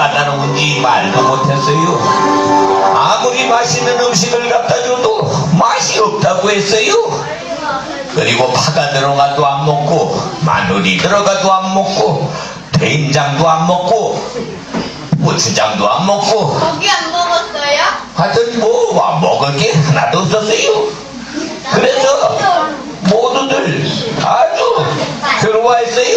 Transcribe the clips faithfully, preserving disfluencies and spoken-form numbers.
까다로운지 말도 못했어요. 아무리 맛있는 음식을 갖다 줘도 맛이 없다고 했어요. 그리고 파가 들어가도 안 먹고 마늘이 들어가도 안 먹고 된장도 안 먹고 고추장도 안 먹고 고기 안 먹었어요? 하여튼 뭐 안 먹을 게 하나도 없었어요. 그래서 모두들 아주 괴로워했어요.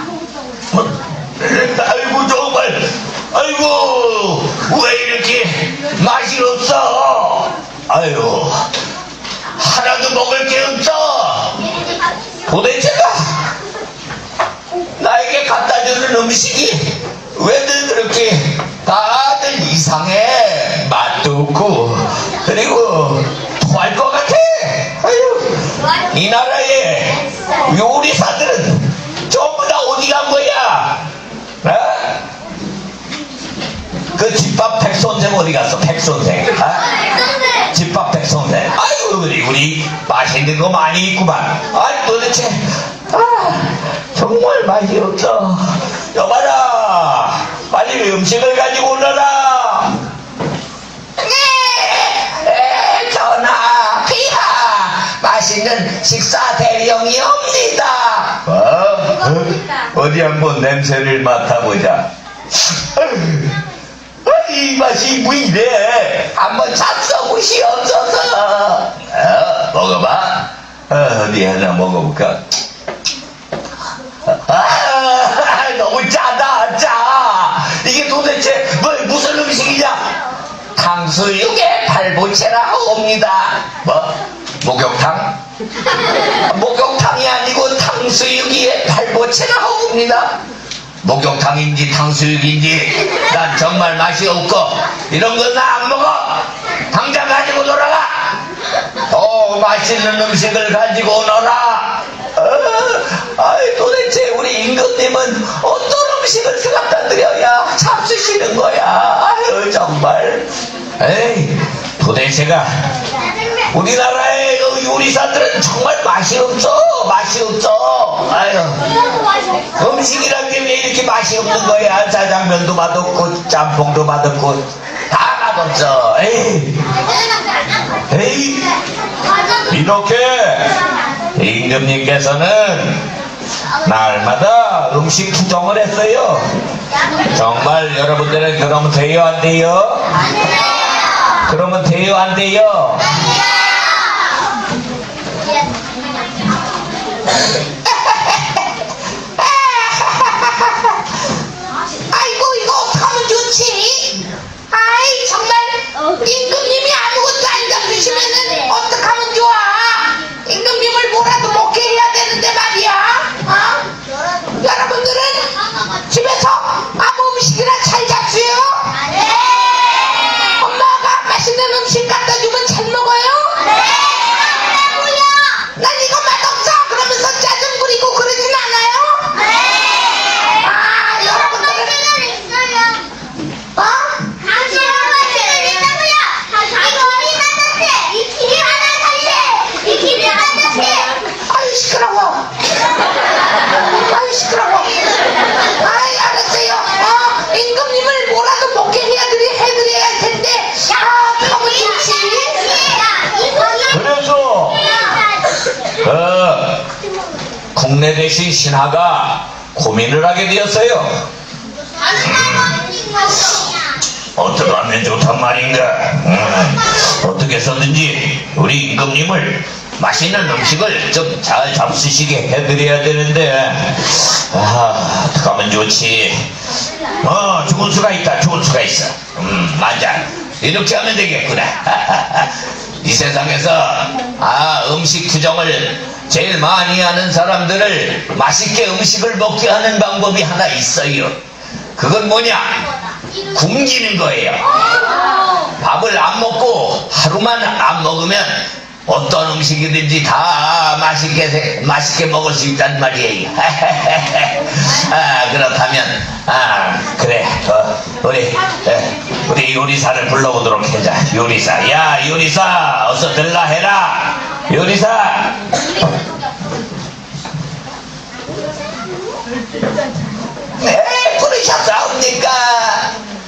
아이고 정말 아이고 왜 이렇게 맛이 없어. 아유 하나도 먹을 게 없어. 도대체가 나에게 갖다 주는 음식이 왜들 그렇게 다들 이상해. 맛도 없고 그리고 토할 것 같아. 아유, 이 나라의 요리사들은 전부 다 어디 간 거야? 어? 그 집밥 백선생 어디 갔어? 백선생. 어? 집밥 백선생. 아이고 우리 우리 맛있는 거 많이 있구만. 아 도대체 아, 정말 맛이 없어. 여봐라 빨리 음식을 가지고 오너라. 네 전하 비하 맛있는 식사 대령이옵니다. 어? 어? 어디 한번 냄새를 맡아보자. 이 맛이 왜 이래? 한번 잡숴보시옵소서. 어, 먹어봐. 어, 어디 하나 먹어볼까? 아, 너무 짜다, 짜. 이게 도대체 뭐, 무슨 음식이냐? 탕수육에 발보채라옵니다. 뭐? 목욕탕? 목욕탕이 아니고 탕수육에 발보채라옵니다. 목욕탕인지 탕수육인지 난 정말 맛이 없고 이런 건 나 안 먹어. 당장 가지고 돌아가. 더 맛있는 음식을 가지고 오너라. 어, 아이 도대체 우리 임금님은 어떤 음식을 갖다 드려야 잡수시는 거야. 아유 정말. 에이 도대체가 우리나라의 요리사들은 정말 맛이 없어. 맛이 없어. 아유 음식이란 게 왜 이렇게 맛이 없는 거야. 짜장면도 맛없고 짬뽕도 맛없고 다 맛없어. 에이 에이 이렇게 임금님께서는 날마다 음식 투정을 했어요. 정말 여러분들은 그러면 돼요 안 돼요? 그러면 돼요 안 돼요? 아이고 이거 어떡하면 좋지? 아이 정말 임금님이 아무것도 안 잡수시면은 어떡하면 좋아? 임금님을 뭐라도 먹게 해야 되는데 말이야. 어? 여러분들은 집에서 아무 음식이나 잘 잡수요? 네. 엄마가 맛있는 음식 갖다 주면 잘 먹어요? 네. 난 이거 맛없어 그러면서 짜증 부리고 그러진 않아요? 네. 아 여러분들은 어? 당신 아버지는 있다고요. 당신 어디 갔는데 이 길이 하나 살래. 이 길이 갔는데. 아유 시끄러워. 아유 시끄러워. 아이 알았어요. 어 임금님을 뭐라도 먹게 해야드리 해드려야 할 텐데. 아 너무 좋지. 그래서 어, 국내 대신 신하가 고민을 하게 되었어요. 어떻게 하면 좋단 말인가. 음, 어떻게 해서든지 우리 임금님을 맛있는 음식을 좀 잘 잡수시게 해드려야 되는데 아, 어떻게 하면 좋지. 어 좋은 수가 있다. 좋은 수가 있어. 음 맞아. 이렇게 하면 되겠구나. 이 세상에서 아 음식 투정을 제일 많이 하는 사람들을 맛있게 음식을 먹게 하는 방법이 하나 있어요. 그건 뭐냐? 굶기는 거예요. 밥을 안 먹고 하루만 안 먹으면 어떤 음식이든지 다 맛있게 맛있게 먹을 수 있단 말이에요. 아 그렇다면 아 그래 어, 우리 에, 우리 요리사를 불러오도록 하자. 요리사 야 요리사 어서 들라 해라. 요리사 네 부르셨사옵니까?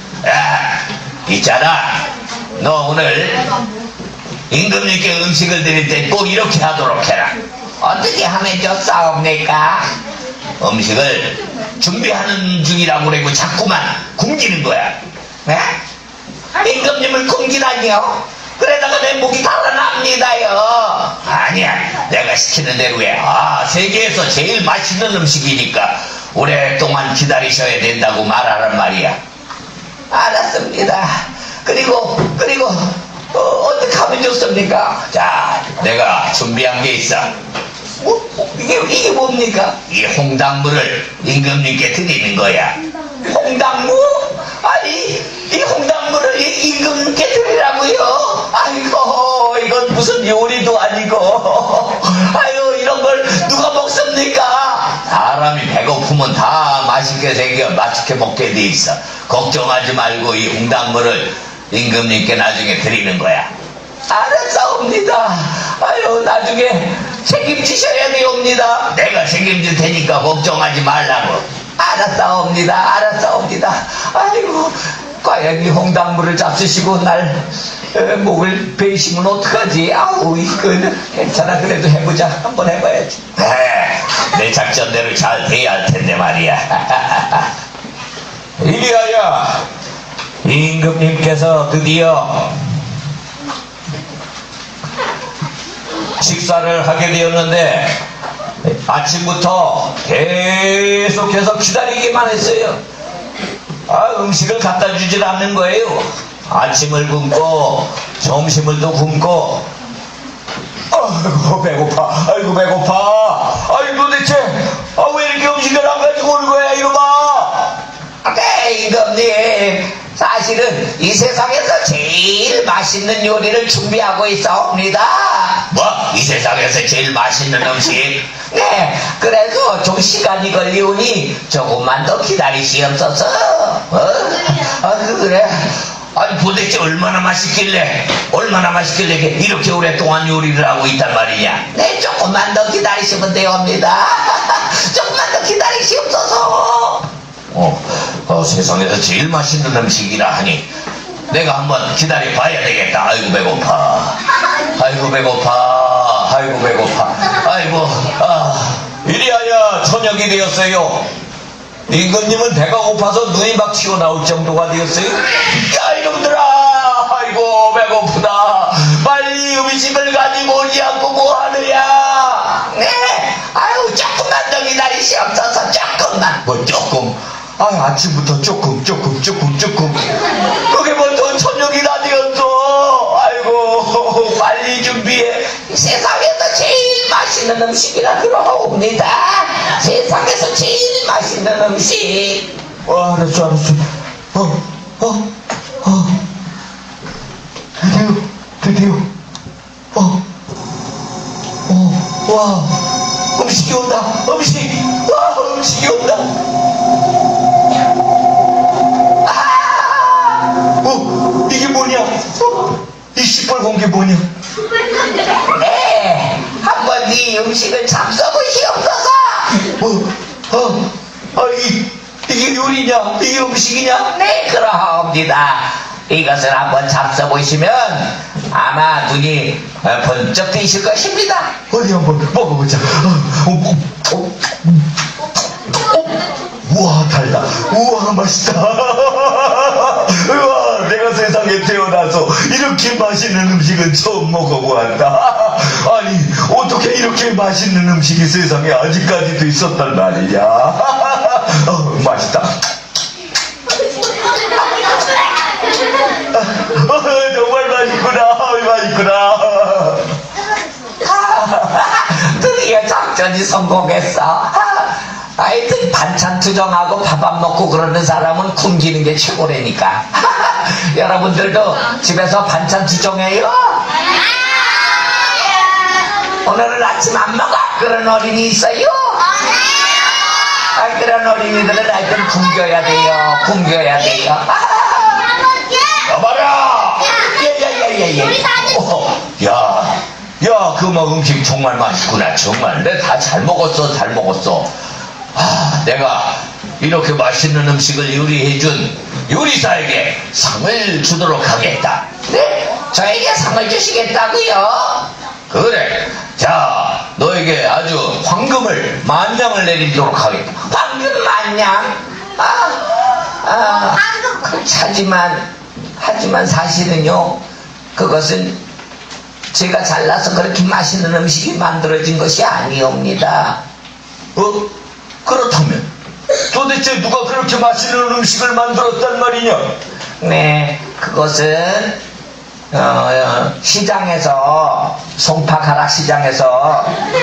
있잖아. 너 오늘 임금님께 음식을 드릴 때 꼭 이렇게 하도록 해라. 어떻게 하면 좋사옵니까? 음식을 준비하는 중이라고 그러고 자꾸만 굶기는 거야. 네? 임금님을 굶기다니요? 그러다가 내 목이 달아납니다요. 아니야, 내가 시키는 대로 해. 아, 세계에서 제일 맛있는 음식이니까 오랫동안 기다리셔야 된다고 말하란 말이야. 알았습니다. 그리고 그리고 어, 어떻게 하면 좋습니까? 자, 내가 준비한 게 있어. 어? 이게 이게 뭡니까? 이 홍당무를 임금님께 드리는 거야. 홍당무? 아니 이 홍당무를 이- 임금님께 드리라고요? 아이고 이건 무슨 요리도 아니고 아유 이런 걸 누가 먹습니까? 사람이 배고프면 다 맛있게 생겨 맛있게 먹게 돼 있어. 걱정하지 말고 이 홍당무를 임금님께 나중에 드리는 거야. 알았사옵니다. 아유 나중에 책임지셔야 되옵니다. 내가 책임질 테니까 걱정하지 말라고. 알았사옵니다. 알았사옵니다. 아이고 과연 이 홍당무를 잡수시고 날 에, 목을 베이시면 어떡하지? 아우 이거 괜찮아. 그래도 해보자. 한번 해봐야지. 에, 내 작전대로 잘 돼야 할 텐데 말이야. 이리하여 임금님께서 드디어 식사를 하게 되었는데 아침부터 계속해서 기다리기만 했어요. 아, 음식을 갖다 주질 않는 거예요. 아침을 굶고 점심을 또 굶고. 아이고 배고파, 아이고 배고파. 아이 도대체 아, 왜 이렇게 음식을 안 가지고 오는 거야 이놈아. 네 임금님 사실은 이 세상에서 제일 맛있는 요리를 준비하고 있사옵니다. 뭐? 이 세상에서 제일 맛있는 음식? 네, 그래서 좀 시간이 걸리오니 조금만 더 기다리시옵소서. 어? 아, 그래. 아니 도대체 얼마나 맛있길래 얼마나 맛있길래 이렇게 오랫동안 요리를 하고 있단 말이냐. 네, 조금만 더 기다리시면 되옵니다. 조금만 더 기다리시옵소서. 어, 어, 세상에서 제일 맛있는 음식이라 하니 내가 한번 기다려 봐야 되겠다. 아이고 배고파, 아이고 배고파, 아이고 배고파, 아이고. 아, 이리하여 저녁이 되었어요. 임금님은 배가 고파서 눈이 막 튀어나올 정도가 되었어요. 야 이놈들아, 아이고 배고프다. 빨리 음식을 가지고 오지 않고 뭐하느냐. 네, 아유 조금만 더 기다리시옵소서. 조금만. 뭐 조금? 아, 아침부터 조금 조금 조금 조금 그게 벌써 저녁이나 되었어. 아이고 빨리 준비해. 세상에서 제일 맛있는 음식이라 그러옵니다. 세상에서 제일 맛있는 음식. 어, 알았어 알았어. 어, 어, 어. 드디어 드디어 어, 어, 와 음식이 온다. 음식, 와 음식이 온다. 어, 이게 뭐냐? 어, 이 시뻘건 게 뭐냐? 네, 한번 이 음식을 잡숴보시옵소서. 어, 어, 아, 이, 이게 요리냐? 이게 음식이냐? 네, 그러옵니다. 이것을 한번 잡숴보시면 아마 눈이 어, 번쩍 뜨실 것입니다. 어디 한번 먹어보자. 어, 어, 어, 어. 우와, 달다. 우와, 맛있다. 우와, 내가 세상에 태어나서 이렇게 맛있는 음식은 처음 먹어보았다. 아니, 어떻게 이렇게 맛있는 음식이 세상에 아직까지도 있었단 말이야. 어, 맛있다. 어, 정말 맛있구나. 맛있구나. 드디어 작전이 성공했어. 하여튼 반찬 투정하고 밥 안 먹고 그러는 사람은 굶기는 게 최고라니까. 여러분들도 집에서 반찬 투정해요? 오늘은 아침 안 먹어? 그런 어린이 있어요? 아, 그런 어린이들은 하여튼 굶겨야 돼요. 굶겨야 돼요. 여봐라! 예예예예. 우리 다 어, 야, 야, 그 뭐 음식 정말 맛있구나. 정말. 내 다 잘 먹었어, 잘 먹었어. 아, 내가 이렇게 맛있는 음식을 요리해준 요리사에게 상을 주도록 하겠다. 네? 저에게 상을 주시겠다고요? 그래. 자, 너에게 아주 황금을 만냥을 내리도록 하겠다. 황금 만냥? 아, 아, 그, 하지만, 하지만 사실은요, 그것은 제가 잘나서 그렇게 맛있는 음식이 만들어진 것이 아니옵니다. 어? 그렇다면 도대체 누가 그렇게 맛있는 음식을 만들었단 말이냐? 네, 그것은, 어, 어, 시장에서, 송파가락 시장에서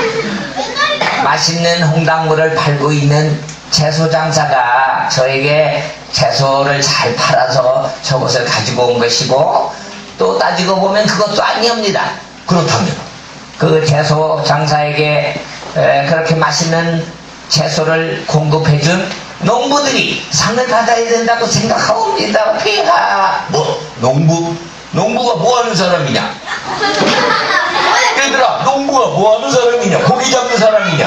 맛있는 홍당무를 팔고 있는 채소장사가 저에게 채소를 잘 팔아서 저것을 가지고 온 것이고, 또 따지고 보면 그것도 아니옵니다. 그렇다면 그 채소장사에게 에, 그렇게 맛있는 채소를 공급해준 농부들이 상을 받아야 된다고 생각하옵니다. 폐하. 뭐? 농부? 농부가 뭐하는 사람이냐? 얘들아, 농부가 뭐하는 사람이냐? 고기 잡는 사람이냐?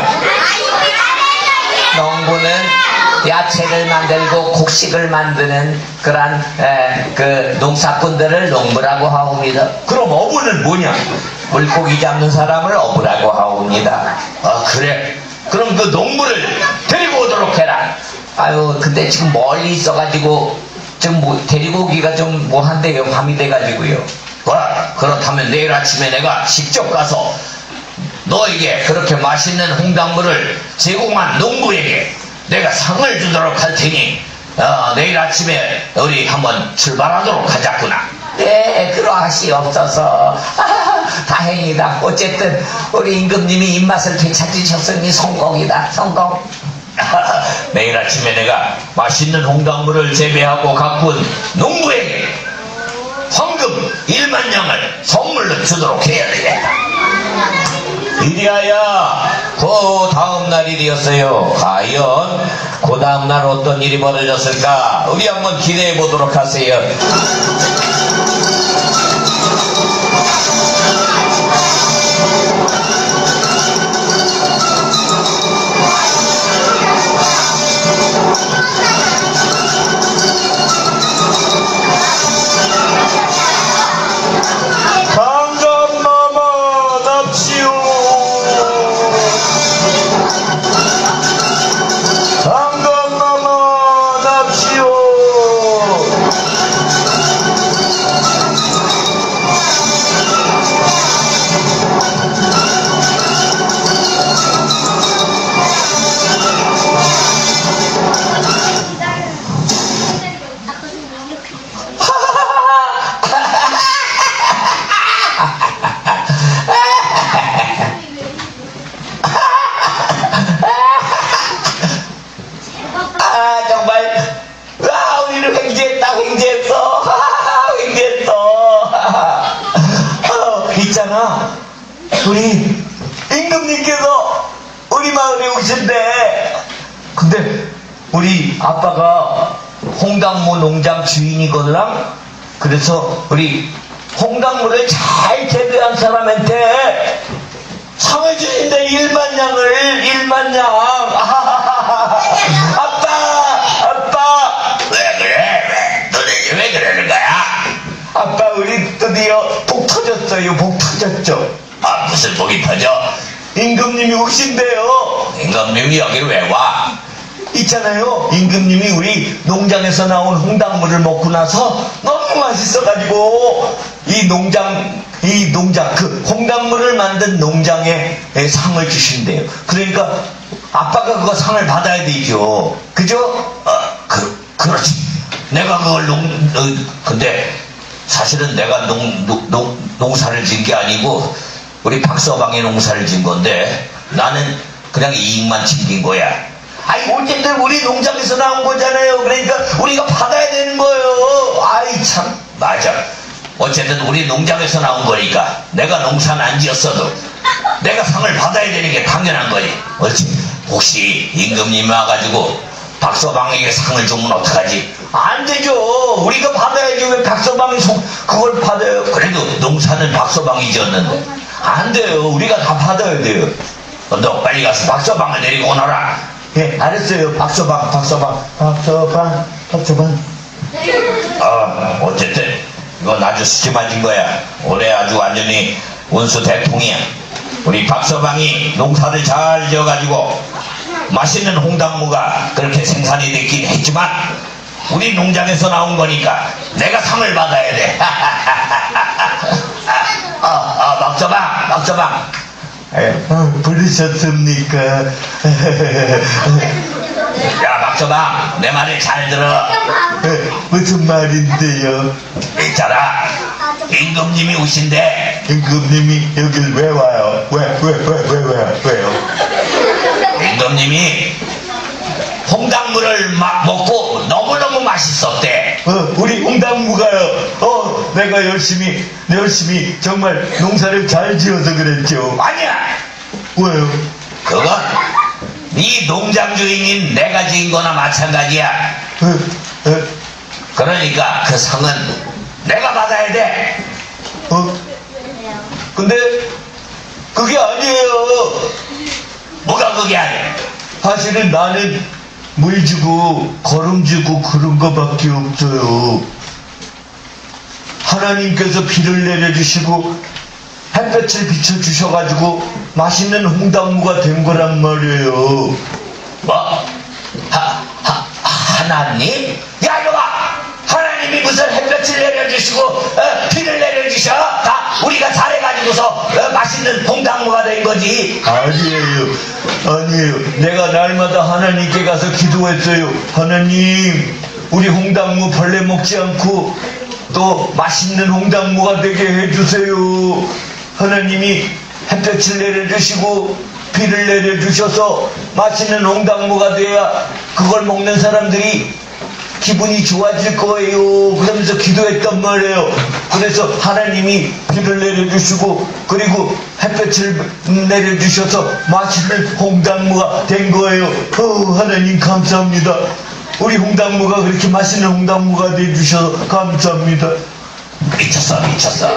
농부는 야채를 만들고 곡식을 만드는 그러한 에, 그 농사꾼들을 농부라고 하옵니다. 그럼 어부는 뭐냐? 물고기 잡는 사람을 어부라고 하옵니다. 아, 그래? 그럼 그 농부를 데리고 오도록 해라. 아유, 근데 지금 멀리 있어가지고 좀 뭐, 데리고 오기가 좀 뭐한데요. 밤이 돼가지고요. 와, 그렇다면 내일 아침에 내가 직접 가서 너에게 그렇게 맛있는 홍당무를 제공한 농부에게 내가 상을 주도록 할 테니 어, 내일 아침에 우리 한번 출발하도록 하자꾸나. 네, 그러하시옵소서. 아, 다행이다. 어쨌든 우리 임금님이 입맛을 되찾으셨으니 성공이다. 성공. 내일 아침에 내가 맛있는 홍당무를 재배하고 가꾼 농부에게 황금 일만 양을 선물로 주도록 해야 되겠다. 이리하여 그 다음날 일이었어요. 과연 그 다음날 어떤 일이 벌어졌을까? 우리 한번 기대해 보도록 하세요. 강감마마 납시오. 강감마마 납시오. 아, 정말, 아, 우리를 횡재했다, 횡재했어. 아, 횡재했어. 어, 있잖아. 우리 임금님께서 우리 마을에 오신대. 근데 우리 아빠가 홍당무 농장 주인이거든. 그래서 우리 홍당무를 잘 재배한 사람한테 상을 주신대. 일만 양을, 일만 양. 아하하하. 아빠, 아빠. 왜 그래? 왜? 너네게 왜 그러는 거야? 아빠, 우리 드디어 복 터졌어요. 복 터졌죠. 아, 무슨 복이 터져? 임금님이 오신대요. 임금님이 여기를 왜 와? 있잖아요. 임금님이 우리 농장에서 나온 홍당무를 먹고 나서 너무 맛있어가지고 이 농장, 이 농장, 그 홍당무를 만든 농장에 상을 주신대요. 그러니까 아빠가 그거 상을 받아야 되죠. 그죠? 어, 그, 그렇지. 내가 그걸 농, 어, 근데 사실은 내가 농, 농, 농, 농사를 진 게 아니고 우리 박서방이 농사를 진 건데 나는 그냥 이익만 챙긴 거야. 아이, 어쨌든 우리 농장에서 나온 거잖아요. 그러니까 우리가 받아야 되는 거예요. 아이, 참. 맞아. 어쨌든 우리 농장에서 나온 거니까 내가 농사는 안 지었어도 내가 상을 받아야 되는 게 당연한 거지. 그렇지. 혹시 임금님이 와가지고 박서방에게 상을 주면 어떡하지? 안 되죠. 우리가 받아야지. 왜 박서방이 송, 그걸 받아요? 그래도 농사는 박서방이 지었는데. 안 돼요. 우리가 다 받아야 돼요. 너 빨리 가서 박서방을 데리고 오너라. 예, 알았어요. 박서방, 박서방, 박서방, 박서방. 어, 어쨌든 이건 아주 수치맞은 거야. 올해 아주 완전히 운수 대풍이야. 우리 박서방이 농사를 잘 지어가지고 맛있는 홍당무가 그렇게 생산이 됐긴 했지만 우리 농장에서 나온 거니까 내가 상을 받아야 돼. 아, 아, 박서방, 박서방. 어, 부르셨습니까? 야, 박서방, 내 말을 잘 들어. 에, 무슨 말인데요? 있잖아, 임금님이 오신대. 임금님이 여길 왜 와요? 왜, 왜, 왜, 왜, 왜, 왜요? 임금님이 홍당무를 막 먹고 너무너무 맛있었대. 어, 우리 홍당무가요. 어, 내가 열심히, 열심히 정말 농사를 잘 지어서 그랬죠. 아니야, 왜요? 그건 네 농장 주인인 내가 지은 거나 마찬가지야. 어, 어, 그러니까 그 상은 내가 받아야 돼. 어? 근데 그게 아니에요. 뭐가 그게 아니야? 사실은 나는 물 주고 거름 주고 그런 거밖에 없어요. 하나님께서 비를 내려주시고 햇볕을 비춰주셔가지고 맛있는 홍당무가 된 거란 말이에요. 뭐? 하, 하, 하나님? 야, 이거 봐! 하나님이 무슨 햇볕을 내려주시고 어, 비를 내려주셔? 다 우리가 잘해가지고서 어, 맛있는 홍당무가 된 거지. 아니에요. 아니에요. 내가 날마다 하나님께 가서 기도했어요. 하나님, 우리 홍당무 벌레 먹지 않고 또 맛있는 홍당무가 되게 해주세요. 하나님이 햇볕을 내려주시고 비를 내려주셔서 맛있는 홍당무가 돼야 그걸 먹는 사람들이 기분이 좋아질 거예요. 그러면서 기도했단 말이에요. 그래서 하나님이 비를 내려주시고 그리고 햇볕을 내려주셔서 맛있는 홍당무가 된 거예요. 어, 하나님 감사합니다. 우리 홍당무가 그렇게 맛있는 홍당무가 돼주셔서 감사합니다. 미쳤어, 미쳤어.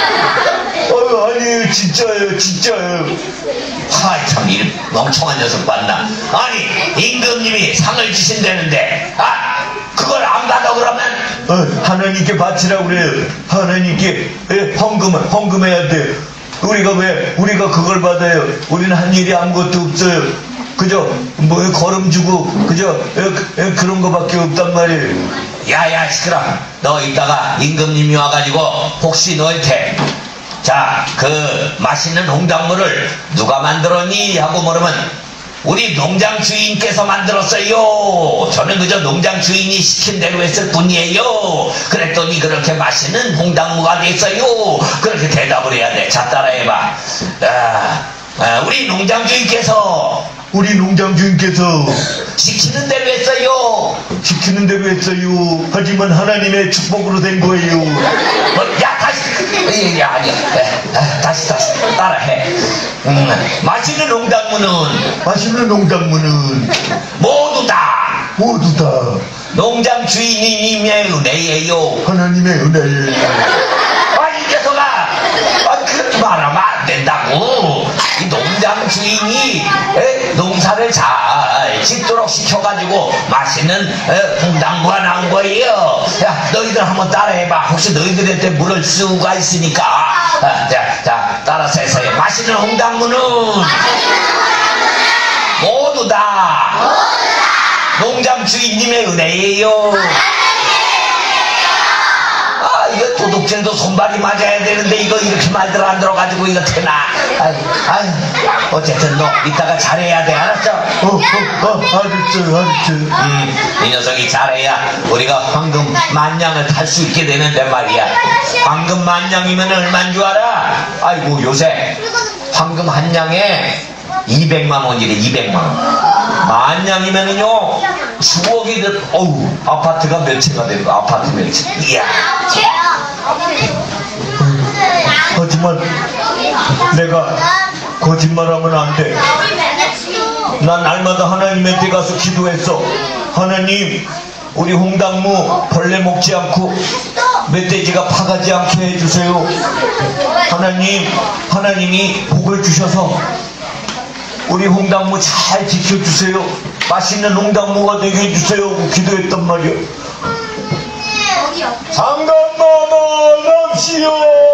어, 아니에요. 진짜예요. 진짜예요. 하이, 참, 이 멍청한 녀석 봤나? 아니, 임금님이 상을 주신다는데, 아, 그걸 안 받아 그러면? 어, 하나님께 바치라고 그래요. 하나님께 예, 헌금을 헌금해야 돼요. 우리가 왜 우리가 그걸 받아요? 우리는 한 일이 아무것도 없어요. 그저 뭐 걸음 주고 그저 예, 예, 그런 거밖에 없단 말이에요. 야야 시끄러. 너 이따가 임금님이 와가지고 혹시 너한테 자, 그 맛있는 홍당무를 누가 만들었니? 하고 물으면 우리 농장 주인께서 만들었어요. 저는 그저 농장 주인이 시킨 대로 했을 뿐이에요. 그랬더니 그렇게 맛있는 홍당무가 됐어요. 그렇게 대답을 해야 돼. 자, 따라해봐. 아, 아, 우리 농장 주인께서 우리 농장 주인께서 시키는 대로 했어요. 시키는 대로 했어요. 하지만 하나님의 축복으로 된 거예요. 뭐, 야, 다시. 야, 아니야. 아, 다시, 다시. 따라해. 음, 맛있는 홍당무는 맛있는 농작물은 모두 다 모두 다 농장 주인님의 은혜예요. 하나님의 은혜예요. 아, 이 녀석아. 아, 그렇게 말하면 안 된다고. 이 농장 주인이 에, 농사를 잘 짓도록 시켜가지고 맛있는 에, 홍당무가 나온 거예요. 야, 너희들 한번 따라해봐. 혹시 너희들한테 물을 수가 있으니까. 아, 자, 자, 따라서 해서 해. 맛있는 홍당무는 모두 다 농장 주인님의 은혜예요. 아, 이거 도둑질도 손발이 맞아야 되는데 이거 이렇게 말들 안 들어가지고 이거 되나? 아이, 아이, 어쨌든 너 이따가 잘해야 돼. 알았어? 어, 어, 어, 알았어요, 알았어요. 음, 이 녀석이 잘해야 우리가 황금 만냥을 탈 수 있게 되는데 말이야. 황금 만냥이면 얼마인 줄 알아? 아이고, 요새 황금 한 냥에 이백만 원이래. 이백만 원. 만냥이면은요 주억이 들. 어우, 아파트가 몇 채가 되고 아파트 몇 채. 이야. 하지만 내가 거짓말하면 안 돼. 난 날마다 하나님한테 가서 기도했어. 하나님, 우리 홍당무 벌레 먹지 않고 멧돼지가 파가지 않게 해주세요. 하나님, 하나님이 복을 주셔서 우리 홍당무 잘 지켜주세요. 맛있는 홍당무가 되게 해주세요. 기도했단 말이야. 상감마마 납시오.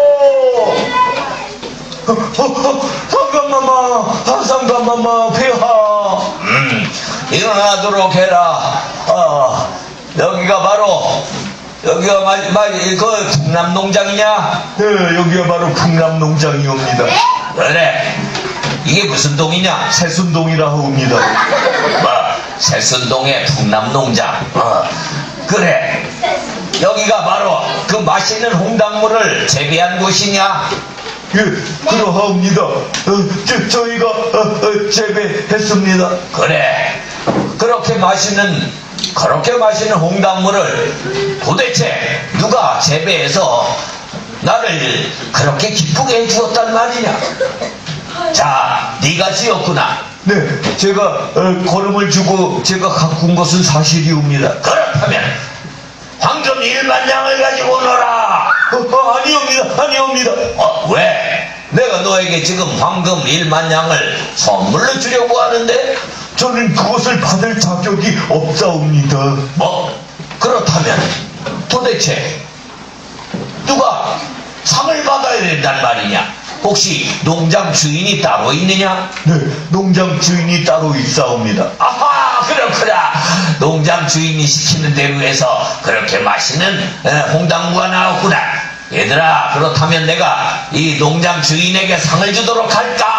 어, 어, 어, 상감마마, 아, 상감마마 폐하. 음, 일어나도록 해라. 아, 여기가 바로 여기가 마, 마, 그 풍남농장이냐? 네, 여기가 바로 풍남농장이옵니다. 그래. 이게 무슨 동이냐? 새순동이라 하옵니다. 뭐, 새순동의 풍남농장. 어, 그래. 여기가 바로 그 맛있는 홍당무를 재배한 곳이냐? 예, 그러하옵니다. 어, 저, 저희가 어, 어, 재배했습니다. 그래. 그렇게 맛있는 그렇게 맛있는 홍당무를 도대체 누가 재배해서 나를 그렇게 기쁘게 해주었단 말이냐? 자, 네가 지었구나. 네, 제가 어, 걸음을 주고 제가 가꾼 것은 사실이옵니다. 그렇다면 황금 일만 양을 가지고 오너라. 어, 어, 아니옵니다, 아니옵니다. 어, 왜? 내가 너에게 지금 황금 일만 양을 선물로 주려고 하는데? 저는 그것을 받을 자격이 없사옵니다. 뭐? 그렇다면 도대체 누가 상을 받아야 된단 말이냐? 혹시 농장 주인이 따로 있느냐? 네, 농장 주인이 따로 있사옵니다. 아하, 그렇구나. 농장 주인이 시키는 대로 해서 그렇게 맛있는 에, 홍당무가 나왔구나. 얘들아, 그렇다면 내가 이 농장 주인에게 상을 주도록 할까?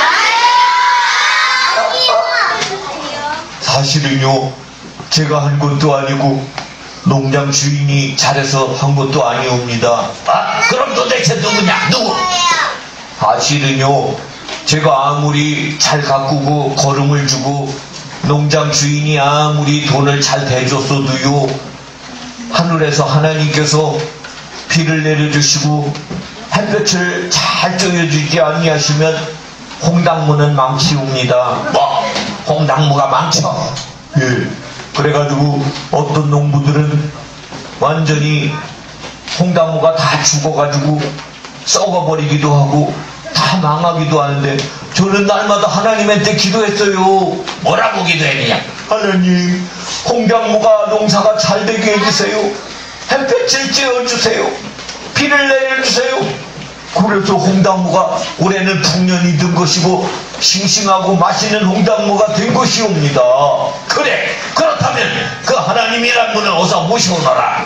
사실은요, 제가 한 것도 아니고 농장 주인이 잘해서 한 것도 아니옵니다. 아, 그럼 도대체 누구냐? 누구? 사실은요, 제가 아무리 잘 가꾸고 걸음을 주고 농장 주인이 아무리 돈을 잘 대줬어도요, 하늘에서 하나님께서 비를 내려주시고 햇볕을 잘 쬐어주지 아니하시면 홍당무는 망치옵니다. 뭐? 홍당무가 망쳐? 예, 그래가지고 어떤 농부들은 완전히 홍당무가 다 죽어가지고 썩어버리기도 하고 다 망하기도 하는데, 저는 날마다 하나님한테 기도했어요. 뭐라고 기도했느냐? 하나님, 홍당무가 농사가 잘 되게 해주세요. 햇볕을 쬐어주세요. 비를 내려주세요. 그래서 홍당무가 올해는 풍년이 든 것이고 싱싱하고 맛있는 홍당무가 된 것이옵니다. 그래, 그렇다면 그 하나님이란 분을 어서 모셔오너라.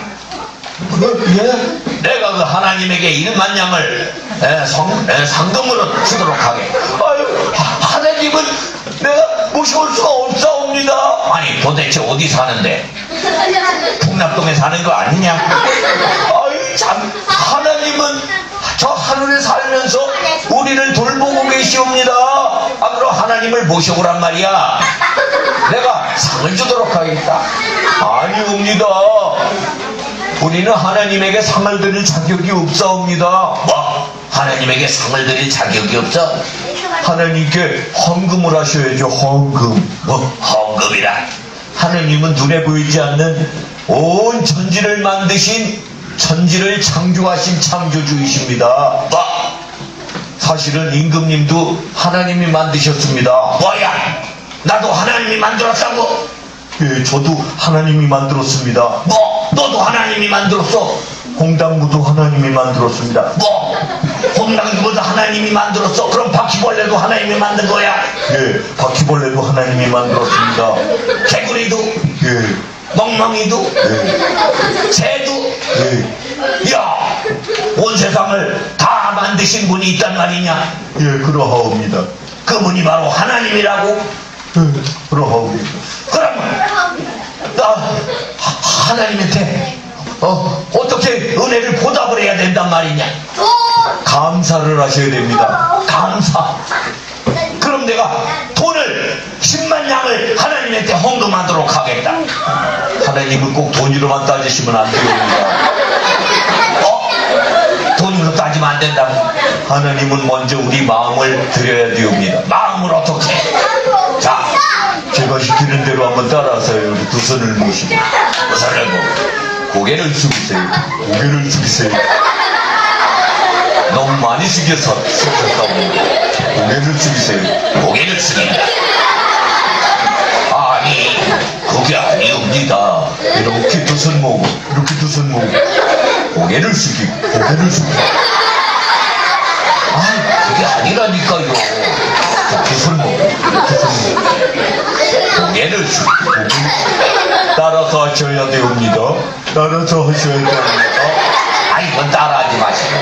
예? 내가 그 하나님에게 일만 양을 에, 성, 에, 상금으로 주도록 하게. 아유, 하- 하나님은 내가 모셔올 수가 없사옵니다. 아니, 도대체 어디 사는데? 풍납동에 사는 거 아니냐? 아이 참, 하나님은 저 하늘에 살면서 우리를 돌보고 계시옵니다. 아, 그럼 하나님을 모셔오란 말이야. 내가 상을 주도록 하겠다. 아니옵니다. 우리는 하나님에게 상을 드릴 자격이 없사옵니다. 뭐? 하나님에게 상을 드릴 자격이 없어? 하나님께 헌금을 하셔야죠. 헌금. 뭐? 헌금이라? 하나님은 눈에 보이지 않는 온 천지를 만드신, 천지를 창조하신 창조주이십니다. 뭐? 사실은 임금님도 하나님이 만드셨습니다. 뭐야? 나도 하나님이 만들었다고? 예, 저도 하나님이 만들었습니다. 뭐? 너도 하나님이 만들었어? 홍당무도 하나님이 만들었습니다. 뭐? 홍당무도 하나님이 만들었어? 그럼 바퀴벌레도 하나님이 만든 거야? 예, 바퀴벌레도 하나님이 만들었습니다. 개구리도? 예, 멍멍이도? 예, 새도? 예, 야, 온 세상을 다 만드신 분이 있단 말이냐? 예, 그러하옵니다. 그분이 바로 하나님이라고? 예, 그러하옵니다. 그럼 나 하- 하나님한테 어, 어떻게 은혜를 보답을 해야 된단 말이냐? 감사를 하셔야 됩니다. 감사. 그럼 내가 돈을 십만 양을 하나님한테 헌금하도록 하겠다. 하나님은 꼭 돈으로만 따지시면 안 됩니다. 어? 돈으로 따지면 안 된다고? 하나님은 먼저 우리 마음을 드려야 되옵니다. 마음을 어떻게? 자, 제가 시키는 대로 한번 따라하세요. 우리 두 손을 모시고 우선은 뭐 고개를 숙이세요. 고개를 숙이세요. 너무 많이 숙여서 숙였다고. 고개를 숙이세요. 고개를 숙인다. 아니, 그게 아니옵니다. 이렇게 두 손 모으고 이렇게 두 손 모으고 고개를 숙이고 고개를 숙이고 아, 그게 아니라니까요. 두 손 모으고 이렇게 손 모으고 고개를 숙이고 따라서 하셔야 되옵니다. 따라서 하셔야 됩니다. 아, 이건 따라하지 마시고.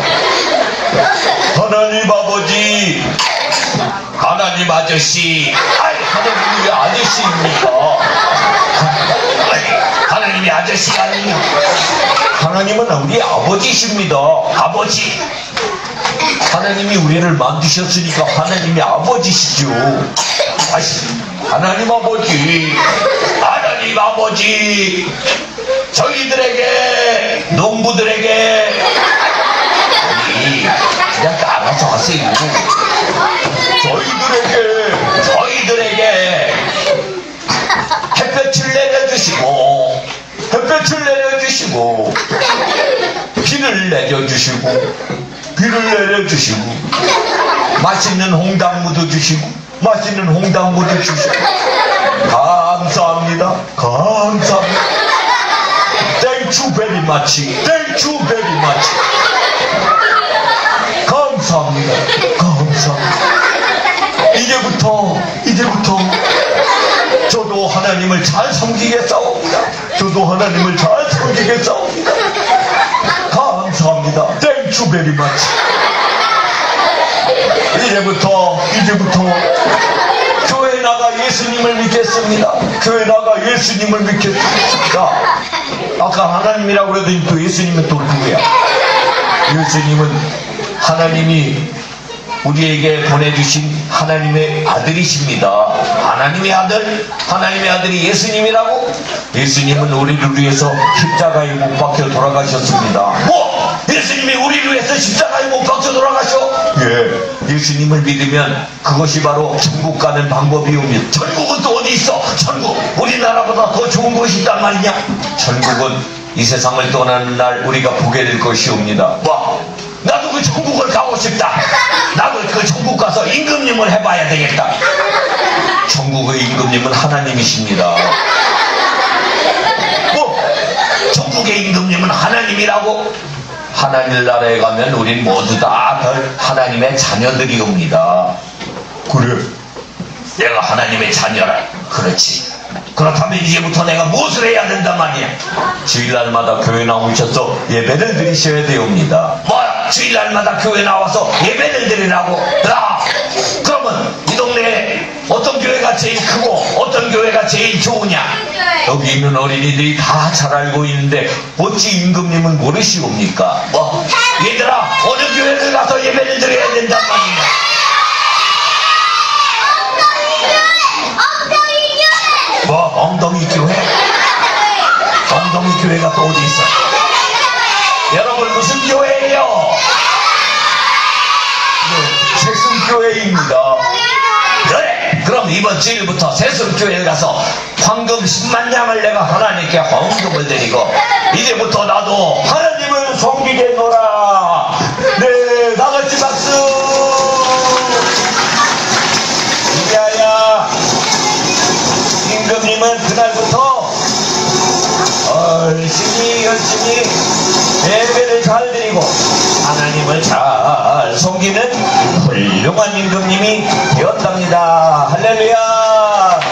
하나님 아버지, 하나님 아저씨. 아이 하나님이 왜 아저씨입니까? 아니, 하나님이 아저씨 아니냐? 하나님은 우리 아버지십니다. 아버지. 하나님이 우리를 만드셨으니까 하나님이 아버지시죠. 다시. 하나님 아버지, 하나님 아버지. 저희들에게, 농부들에게. 아니, 그냥 따라서 하세요. 저희들에게 저희들에게 햇볕을 내려주시고, 햇볕을 내려주시고 비를 내려주시고, 비를 내려주시고 맛있는 홍당무도 주시고 맛있는 홍당무도 주시고 감사합니다. 감사합니다. 땡큐 베리 마치 땡큐 베리 마치 감사합니다. 감사합니다. 이제부터 이제부터 저도 하나님을 잘 섬기겠사옵니다. 저도 하나님을 잘 섬기겠사옵니다. 감사합니다. 땡큐 베리 마치. 이제부터 이제부터 교회 나가 예수님을 믿겠습니다. 교회 나가 예수님을 믿겠습니다. 아까 하나님이라고 그러더니 또 예수님은 또 누구야? 예수님은 하나님이 우리에게 보내주신 하나님의 아들이십니다. 하나님의 아들, 하나님의 아들이 예수님이라고? 예수님은 우리를 위해서 십자가에 못 박혀 돌아가셨습니다. 뭐? 예수님이 우리를 위해서 십자가에 못 박혀 돌아가셔? 예, 예수님을 믿으면 그것이 바로 천국 가는 방법이옵니다. 천국은 또 어디 있어? 천국, 우리나라보다 더 좋은 곳이 있단 말이냐? 천국은 이 세상을 떠나는 날 우리가 보게 될 것이옵니다. 뭐? 나도 그 천국을 가고 싶다. 나도 그 천국 가서 임금님을 해봐야 되겠다. 천국의 임금님은 하나님이십니다. 뭐? 천국의 임금님은 하나님이라고? 하나님 나라에 가면 우린 모두 다 하나님의 자녀들이옵니다. 그래? 내가 하나님의 자녀라. 그렇지. 그렇다면 이제부터 내가 무엇을 해야 된단 말이야? 주일날마다 교회 나오셔서 예배를 드리셔야 되옵니다. 뭐야? 주일날마다 교회 나와서 예배를 드리라고? 야! 그러면 이 동네에 어떤 교회가 제일 크고 어떤 교회가 제일 좋으냐? 여기 있는 어린이들이 다 잘 알고 있는데 어찌 임금님은 모르시옵니까? 뭐? 얘들아, 어느 교회를 가서 예배를 드려야 된단 말이야? 뭐? 엉덩이 교회? 엉덩이 교회가 또 어디 있어? 여러분 무슨 교회예요? 네, 세승교회입니다. 그래, 그럼 이번 주일부터 세승교회에 가서 황금 십만 양을 내가 하나님께 헌금을 드리고 이제부터 나도 하나님을 섬기겠노라. 네, 나같이 박수! 이야야, 임금님은 그날부터 열심히 열심히 예배를 잘 드리고 하나님을 잘 섬기는 훌륭한 임금님이 되었답니다. 할렐루야!